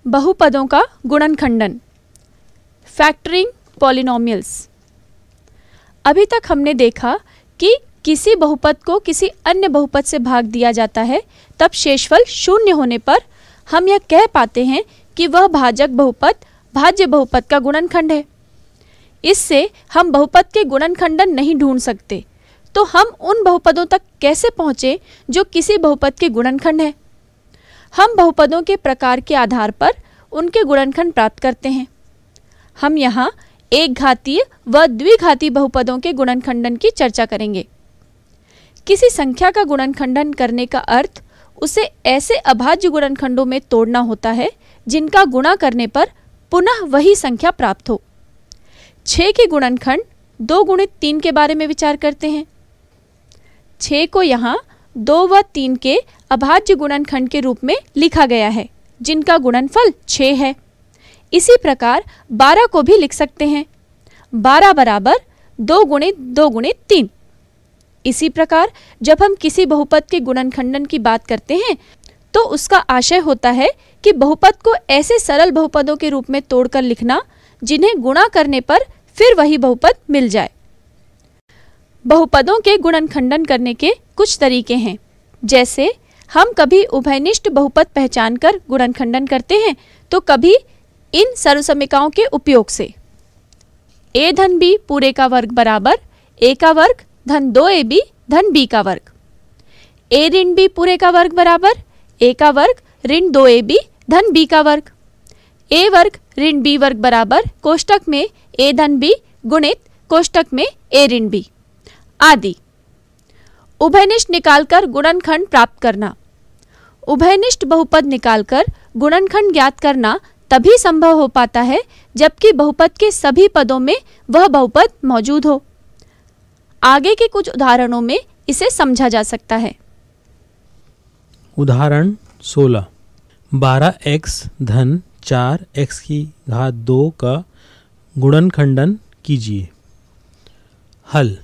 बहुपदों का गुणनखंडन, factoring polynomials. अभी तक हमने देखा कि किसी बहुपद को किसी अन्य बहुपद से भाग दिया जाता है, तब शेषफल शून्य होने पर हम यह कह पाते हैं कि वह भाजक बहुपद भाज्य बहुपद का गुणनखंड है। इससे हम बहुपद के गुणनखंडन नहीं ढूंढ सकते, तो हम उन बहुपदों तक कैसे पहुँचे जो किसी बहुपद के गुणनखंड है? हम बहुपदों के प्रकार के आधार पर उनके गुणनखंड प्राप्त करते हैं। हम यहाँ एक घातीय व द्विघाती बहुपदों के गुणनखंडन की चर्चा करेंगे। किसी संख्या का गुणनखंडन करने का अर्थ उसे ऐसे अभाज्य गुणनखंडों में तोड़ना होता है जिनका गुणा करने पर पुनः वही संख्या प्राप्त हो। 6 के गुणनखंड 2 गुणित 3 के बारे में विचार करते हैं। 6 को यहाँ 2 व 3 के अभाज्य गुणनखंड के रूप में लिखा गया है, जिनका गुणनफल 6 है। इसी प्रकार 12 को भी लिख सकते हैं, 12 बराबर 2 गुणित 2 गुणित 3। इसी प्रकार जब हम किसी बहुपद के गुणनखंडन की बात करते हैं तो उसका आशय होता है कि बहुपद को ऐसे सरल बहुपदों के रूप में तोड़कर लिखना जिन्हें गुणा करने पर फिर वही बहुपद मिल जाए। बहुपदों के गुणनखंडन करने के कुछ तरीके हैं, जैसे हम कभी उभयनिष्ठ बहुपद पहचानकर गुणनखंडन करते हैं तो कभी इन सर्वसमीकाओं के उपयोग से। a धन b पूरे का वर्ग बराबर a का वर्ग धन 2ab धन b का वर्ग। a ऋण b पूरे का वर्ग बराबर a का वर्ग ऋण 2ab धन b का वर्ग। a वर्ग ऋण b वर्ग बराबर कोष्टक में a धन b गुणित कोष्टक में a ऋण b आदि। उभयनिष्ठ निकालकर गुणनखंड प्राप्त करना। उभयनिष्ठ बहुपद निकालकर गुणनखंड ज्ञात करना तभी संभव हो पाता है जबकि बहुपद के सभी पदों में वह बहुपद मौजूद हो। आगे के कुछ उदाहरणों में इसे समझा जा सकता है। उदाहरण 16, 12x धन 4x की घात 2 का गुणनखंडन कीजिए। हल।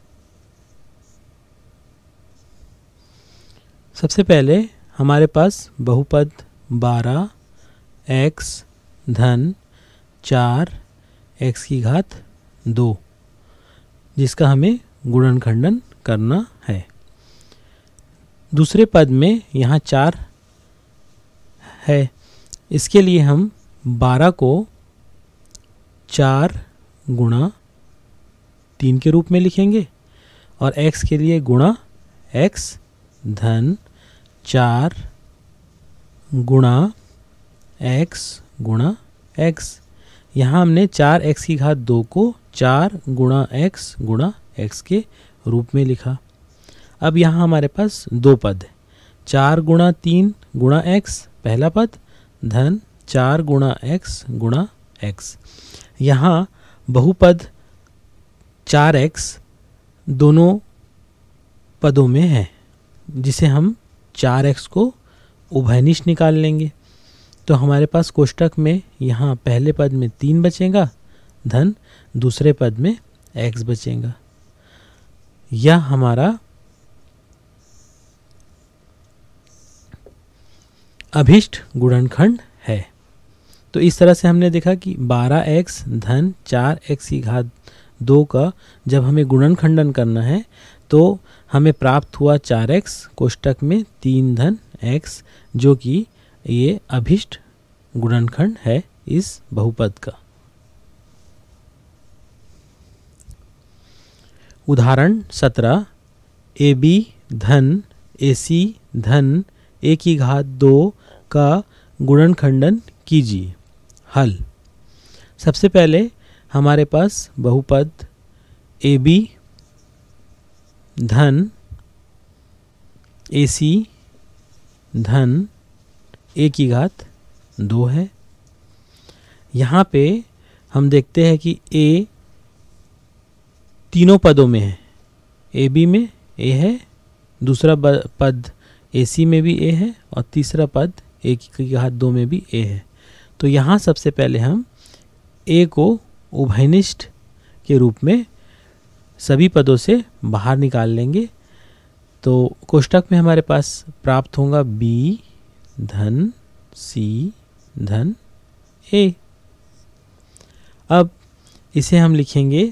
सबसे पहले हमारे पास बहुपद 12x धन 4x की घात 2 जिसका हमें गुणनखंडन करना है। दूसरे पद में यहाँ 4 है, इसके लिए हम 12 को 4 गुणा 3 के रूप में लिखेंगे और x के लिए गुणा x धन 4 गुणा x। यहाँ हमने 4x की घात 2 को 4 गुणा x के रूप में लिखा। अब यहाँ हमारे पास 2 पद है, 4 गुणा 3 गुणा x पहला पद धन 4 गुणा x। यहाँ बहुपद 4x दोनों पदों में है, जिसे हम 4x को उभयनिष्ठ निकाल लेंगे। तो हमारे पास कोष्टक में यहाँ पहले पद में 3 बचेगा धन दूसरे पद में x बचेगा। यह हमारा अभिष्ट गुणनखंड है। तो इस तरह से हमने देखा कि 12x धन 4x की घात 2 का जब हमें गुणनखंडन करना है तो हमें प्राप्त हुआ 4x कोष्टक में 3 धन x, जो कि ये अभिष्ट गुणनखंड है इस बहुपद का। उदाहरण 17, ab धन ac धन a की घात 2 का गुणनखंडन कीजिए। हल। सबसे पहले हमारे पास बहुपद ab धन ac धन a की घात 2 है। यहाँ पे हम देखते हैं कि a तीनों पदों में है, ab में a है, दूसरा पद ac में भी a है और तीसरा पद a की घात 2 में भी a है। तो यहाँ सबसे पहले हम a को उभयनिष्ठ के रूप में सभी पदों से बाहर निकाल लेंगे। तो कोष्टक में हमारे पास प्राप्त होगा b धन c धन ए। अब इसे हम लिखेंगे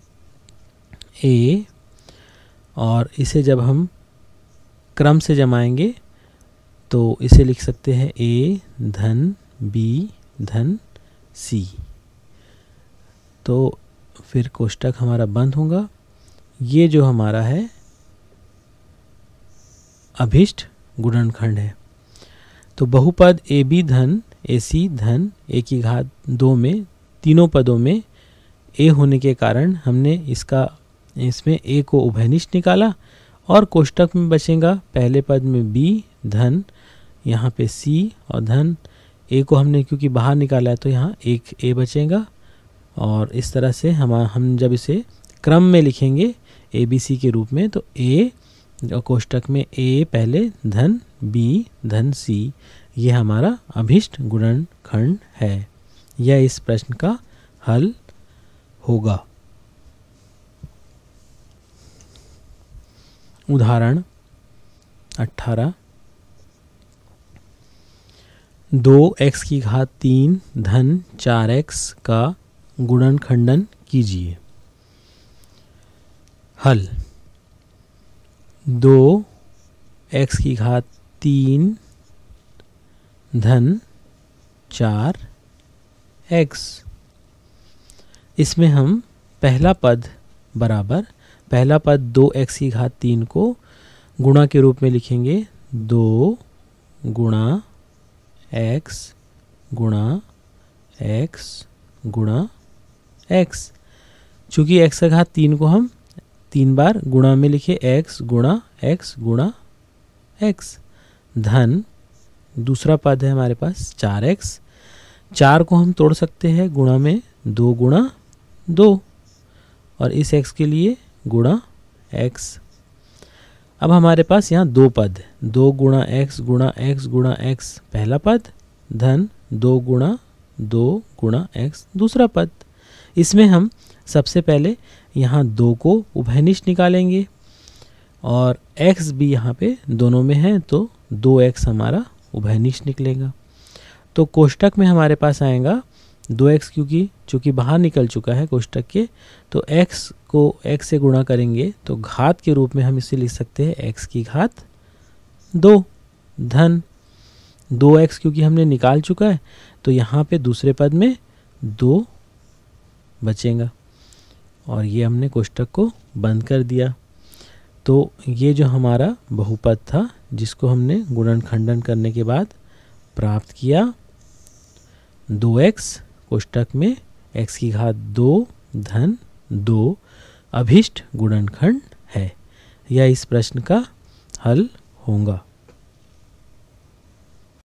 ए, और इसे जब हम क्रम से जमाएंगे तो इसे लिख सकते हैं ए धन बी धन सी। तो फिर कोष्टक हमारा बंद होगा। ये जो हमारा है अभिष्ट गुणनखंड है। तो बहुपद ए बी धन ए सी धन ए की घात 2 में तीनों पदों में ए होने के कारण हमने इसमें ए को उभयनिष्ठ निकाला, और कोष्टक में बचेगा पहले पद में बी धन यहाँ पे सी, और धन ए को हमने क्योंकि बाहर निकाला है तो यहाँ एक ए बचेगा। और इस तरह से हम जब इसे क्रम में लिखेंगे ए बी सी के रूप में, तो ए और कोष्टक में ए पहले धन बी धन सी, ये हमारा अभिष्ट गुणनखंड है। यह इस प्रश्न का हल होगा। उदाहरण 18, 2x की घात 3 धन 4x का गुणनखंडन कीजिए। हल 2x की घात 3 धन 4x, इसमें हम पहला पद 2x की घात 3 को गुणा के रूप में लिखेंगे 2 गुणा x गुणा x गुणा x। चूँकि x का घात 3 को हम 3 बार गुणा में लिखे x गुणा x गुणा x, धन दूसरा पद है हमारे पास 4x। 4 को हम तोड़ सकते हैं गुणा में 2 गुणा 2, और इस x के लिए गुणा x। अब हमारे पास यहाँ 2 पद, 2 गुणा x गुणा x गुणा x पहला पद, धन 2 गुणा x दूसरा पद। इसमें हम सबसे पहले यहाँ 2 को उभयनिष्ठ निकालेंगे, और x भी यहाँ पे दोनों में है तो 2x हमारा उभयनिष्ठ निकलेगा। तो कोष्टक में हमारे पास आएगा 2x, क्योंकि चूँकि बाहर निकल चुका है कोष्टक के, तो x को x से गुणा करेंगे तो घात के रूप में हम इसे लिख सकते हैं x की घात 2 धन 2x, क्योंकि हमने निकाल चुका है तो यहाँ पे दूसरे पद में 2 बचेगा, और ये हमने कोष्टक को बंद कर दिया। तो ये जो हमारा बहुपद था जिसको हमने गुणनखंडन करने के बाद प्राप्त किया 2x कोष्टक में x की घात 2 धन 2 अभिष्ट गुणनखंड है। यह इस प्रश्न का हल होगा।